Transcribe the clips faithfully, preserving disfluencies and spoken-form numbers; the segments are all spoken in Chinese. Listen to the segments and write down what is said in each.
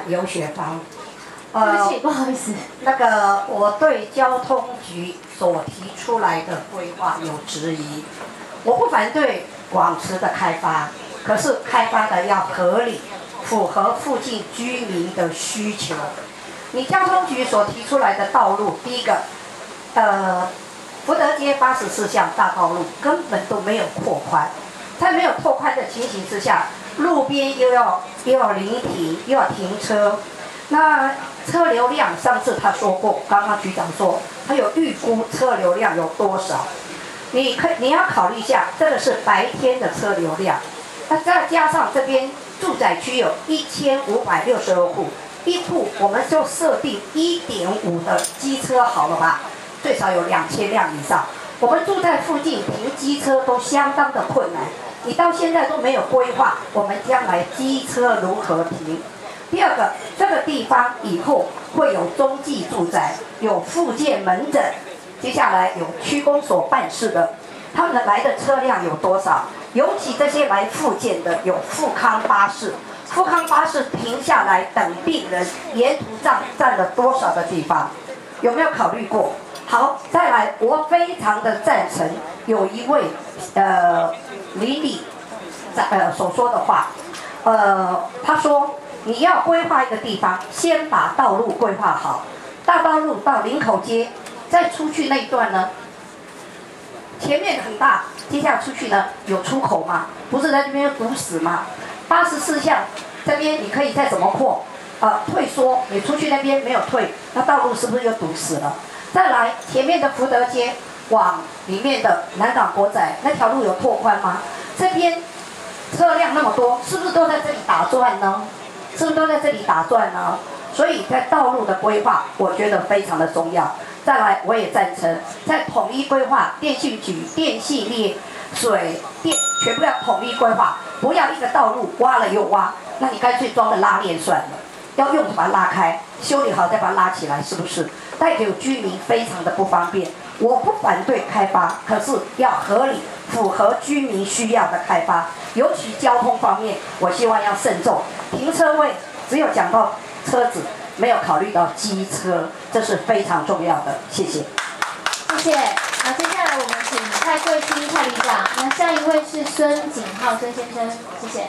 游学芳。 对不起，不好意思。 那个我对交通局所提出来的规划有质疑。我不反对广池的开发，可是开发的要合理，符合附近居民的需求。你交通局所提出来的道路，第一个，呃，福德街八十四巷大道路根本都没有扩宽，在没有拓宽的情形之下，路边又要又要临停，又要停车。那车流量，上次他说过，刚刚局长说他有预估车流量有多少，你可你要考虑一下，这个是白天的车流量，那再加上这边住宅区有一千五百六十二户，一户我们就设定一点五的机车好了吧，最少有两千辆以上。我们住在附近停机车都相当的困难，你到现在都没有规划，我们将来机车如何停？第二个，这个地方以后会有中继住宅，有复健门诊，接下来有区公所办事的，他们来的车辆有多少？尤其这些来复健的，有富康巴士，富康巴士停下来等病人，沿途占占了多少的地方？有没有考虑过？好，再来，我非常的赞成有一位呃李李呃所说的话，呃，他说。你要规划一个地方，先把道路规划好。大道路到林口街，再出去那一段呢，前面很大，接下来出去呢有出口吗？不是在这边堵死吗？八十四巷这边你可以再怎么扩？呃，退缩，你出去那边没有退，那道路是不是又堵死了？再来前面的福德街往里面的南港国仔那条路有拓宽吗？这边车辆那么多，是不是都在这里打转呢？是不是都在这里打转呢？所以在道路的规划，我觉得非常的重要。再来，我也赞成在统一规划，电信局、电信业、水电全部要统一规划，不要一个道路挖了又挖，那你干脆装个拉链算了，要用就把它拉开，修理好再把它拉起来，是不是？带给居民非常的不方便。我不反对开发，可是要合理，符合居民需要的开发。尤其交通方面，我希望要慎重。停车位只有讲到车子，没有考虑到机车，这是非常重要的。谢谢。 谢谢。好，接下来我们请蔡桂清蔡里长，那下一位是孙景浩孙先生，谢谢。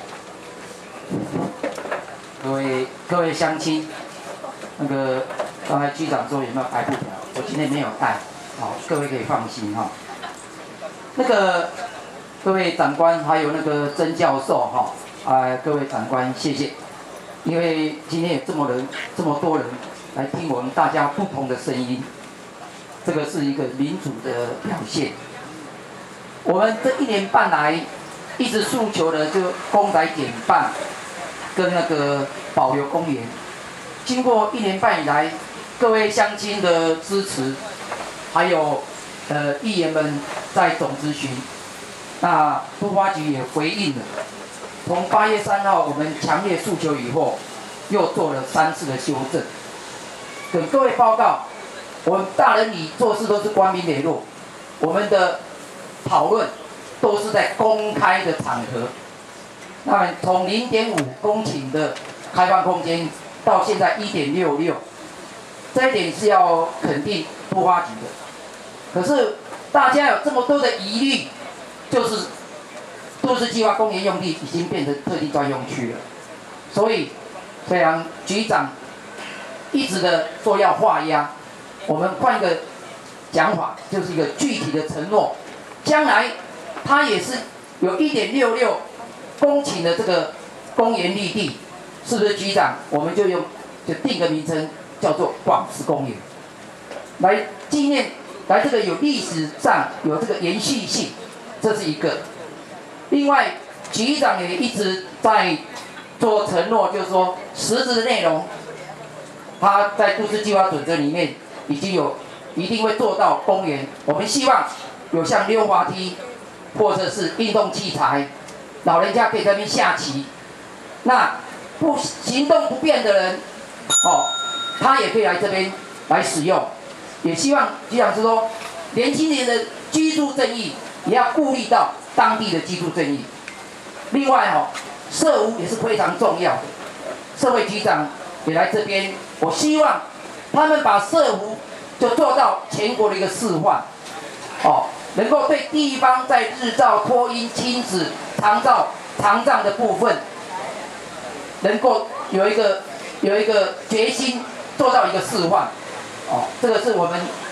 各位各位乡亲，那个刚才局长说有没有白布条？我今天没有带，好，各位可以放心哈。那个各位长官还有那个曾教授哈，啊，各位长官谢谢，因为今天有这么人这么多人来听我们大家不同的声音，这个是一个民主的表现。我们这一年半来一直诉求的就公宅减半跟那个保留公园，经过一年半以来，各位乡亲的支持，还有呃议员们在总咨询，那都发局也回应了。从八月三号我们强烈诉求以后，又做了三次的修正。跟各位报告，我们大人里做事都是光明磊落，我们的讨论都是在公开的场合。那么从零点五公顷的开放空间到现在一点六六，这一点是要肯定都发局的。可是大家有这么多的疑虑，就是都市计划公园用地已经变成特地专用区了，所以虽然局长一直的说要画押，我们换一个讲法，就是一个具体的承诺，将来它也是有一点六六公顷的这个公园绿地，是不是局长？我们就用就定个名称叫做广慈公园，来纪念，来这个有历史上有这个延续性，这是一个。另外，局长也一直在做承诺，就是说实质的内容，他在都市计划准则里面已经有一定会做到公园。我们希望有像溜滑梯，或者是运动器材，老人家可以在那边下棋。那不行动不便的人，哦，他也可以来这边来使用。也希望局长是说，年轻人的居住正义也要顾虑到当地的居住正义。另外哦，社屋也是非常重要的。社会局长也来这边，我希望他们把社福就做到全国的一个示范，哦，能够对地方在日照、托婴、亲子、长照、长照的部分，能够有一个有一个决心做到一个示范，哦，这个是我们